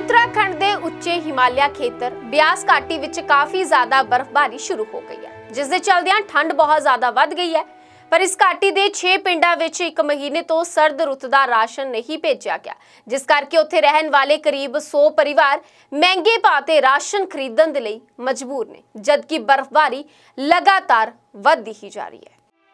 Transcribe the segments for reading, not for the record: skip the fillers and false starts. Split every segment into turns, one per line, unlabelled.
उत्तराखंड के उच्चे हिमालय खेतर ब्यास घाटी विच काफी ज्यादा बर्फबारी शुरू हो गई है, जिस दे चलदियां ठंड बहुत ज्यादा वध गई है। पर इस घाटी के 6 पिंडां विच 1 महीने तो सर्द रुत दा राशन नहीं भेजा गया, जिस करके उत्थे रहन वाले करीब 100 परिवार महंगे भाव ते राशन खरीदण दे लई मजबूर ने, जबकि बर्फबारी लगातार वधदी ही जा रही है।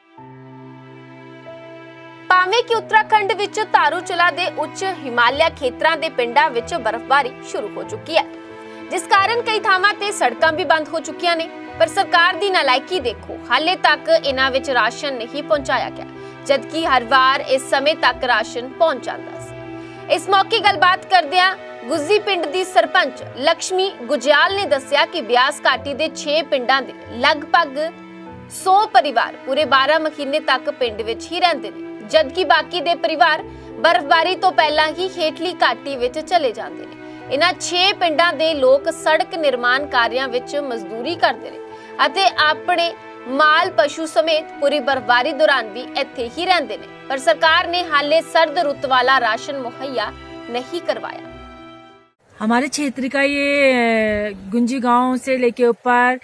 भावें कि उत्तराखंड विच तारूचला दे उच्च हिमालय खेतरां दे पिंडां विच बर्फबारी शुरू हो चुकी है, जिस कारण कई थावां ते सड़कां भी बंद हो चुकियां ने। पर सरकार दी नालायकी देखो, हाले तक इन्हां विच राशन नहीं पहुंचाया गया, जबकि हर वार इस समय तक राशन पहुंच जांदा सी। इस मौके गलबात करदियां गुज्जी पिंड दी सरपंच लक्ष्मी गुजयाल ने दस्सिया कि ब्यास घाटी दे 6 पिंडां दे लगभग 100 परिवार पूरे 12 महीने तक पिंड विच ही रहिंदे ने, जबकि बाकी दे परिवार बर्फबारी तो पहला ही हेठली घाटी विच चले जांदे ने। इन्हां 6 पिंडां दे लोक सड़क निर्माण कार्यां विच मजदूरी करदे ने अते अपने माल पशु समेत पूरी बर्फबारी दौरान भी इत्थे ही रहंदे ने, पर सरकार ने हाले सर्द रुत वाला राशन मुहैया नहीं करवाया।
हमारे क्षेत्र का ये गुंजी गांव से लेके ऊपर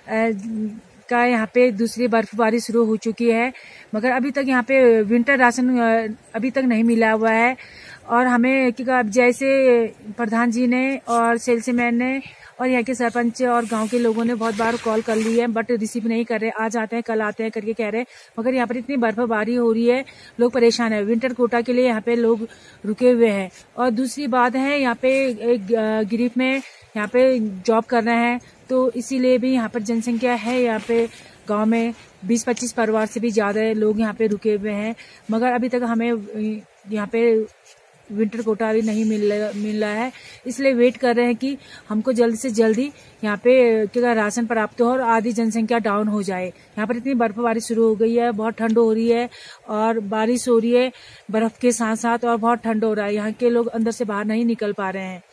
का यहाँ पे दूसरी बर्फबारी शुरू हो चुकी है, मगर अभी तक यहाँ पे विंटर राशन अभी तक नहीं मिला हुआ है। और हमें जैसे प्रधान जी ने और सेल्समैन ने और यहाँ के सरपंच और गांव के लोगों ने बहुत बार कॉल कर ली है, बट रिसीव नहीं कर रहे। आज आते हैं कल आते हैं करके कह रहे हैं, मगर यहाँ पर इतनी बर्फबारी हो रही है, लोग परेशान है। विंटर कोटा के लिए यहाँ पे लोग रुके हुए हैं। और दूसरी बात है, यहाँ पे एक गिरिफ में यहाँ पे जॉब कर रहे हैं, तो इसीलिए भी यहाँ पर जनसंख्या है। यहाँ पे गांव में 20-25 परिवार से भी ज्यादा लोग यहाँ पे रुके हुए हैं, मगर अभी तक हमें यहाँ पे विंटर कोटा भी नहीं मिल रहा है। इसलिए वेट कर रहे हैं कि हमको जल्द से जल्दी यहाँ पे क्या राशन प्राप्त हो और आधी जनसंख्या डाउन हो जाए। यहाँ पर इतनी बर्फबारी शुरू हो गई है, बहुत ठंड हो रही है और बारिश हो रही है बर्फ के साथ साथ, और बहुत ठंड हो रहा है। यहाँ के लोग अंदर से बाहर नहीं निकल पा रहे हैं।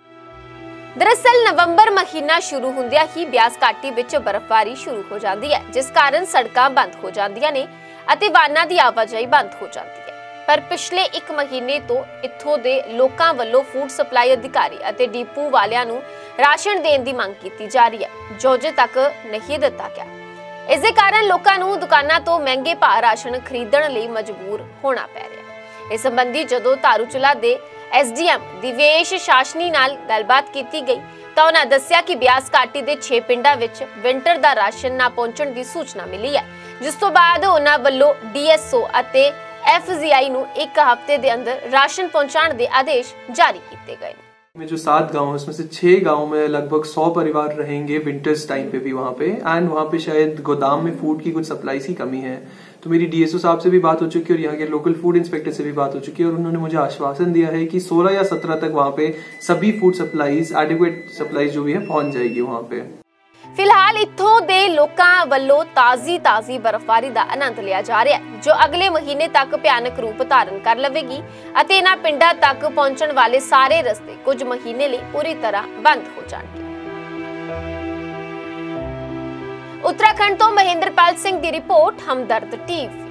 दरअसल नवंबर महीना शुरू हुंदियां ही ब्यास घाटी विच बर्फबारी शुरू हो जाती है, जिस कारण सड़कां बंद हो जांदियां ने अते वाहनां दी आवाजाही बंद हो जाती है। पर पिछले 1 महीने तो इत्थों दे लोकां वल्लों फूड सप्लाई अधिकारी अते डिपू वालियां नूं राशन देण दी मंग कीती जा रही है, जो अजे तक नहीं दिता गया। इस दे कारण लोकां नूं दुकानां तो महंगे भाव राशन खरीदण लई मजबूर होना पै रिहा। इस संबंधी जदों तारूचला दे एसडीएम दिवेश शासनी नाल गलबात कीती गई तां उन्हां दस्सिया कि ब्यास घाटी दे 6 पिंडां विच विंटर दा राशन ना पहुंचण दी सूचना मिली है, जिस तो बाद उन्हां वल्लों डीएसओ अते एफजीआई नूं 1 हफ्ते दे अंदर राशन पहुंचाने दे आदेश जारी किए गए।
में जो 7 गांव है उसमें से 6 गांव में लगभग 100 परिवार रहेंगे विंटर्स टाइम पे भी वहां पे, एंड वहां पे शायद गोदाम में फूड की कुछ सप्लाई की कमी है। तो मेरी डीएसओ साहब से भी बात हो चुकी है और यहाँ के लोकल फूड इंस्पेक्टर से भी बात हो चुकी है, और उन्होंने मुझे आश्वासन दिया है कि 16 या 17 तक वहां पे सभी फूड सप्लाईज एडिक्वेट सप्लाईज जो भी है पहुंच जाएगी वहां पे।
फिलहाल इत्थों दे लोकां वल्लों ताजी बर्फबारी दा आनंद लिया जा रहा है, जो अगले महीने तक भयानक रूप धारण कर लवेगी अते इन्हां पिंडां तक पहुंचण वाले सारे रस्ते कुछ महीने लिए पूरी तरह बंद हो जाणगे। उत्तराखंड तो महेंद्रपाल सिंह दी रिपोर्ट, हमदर्द टीवी।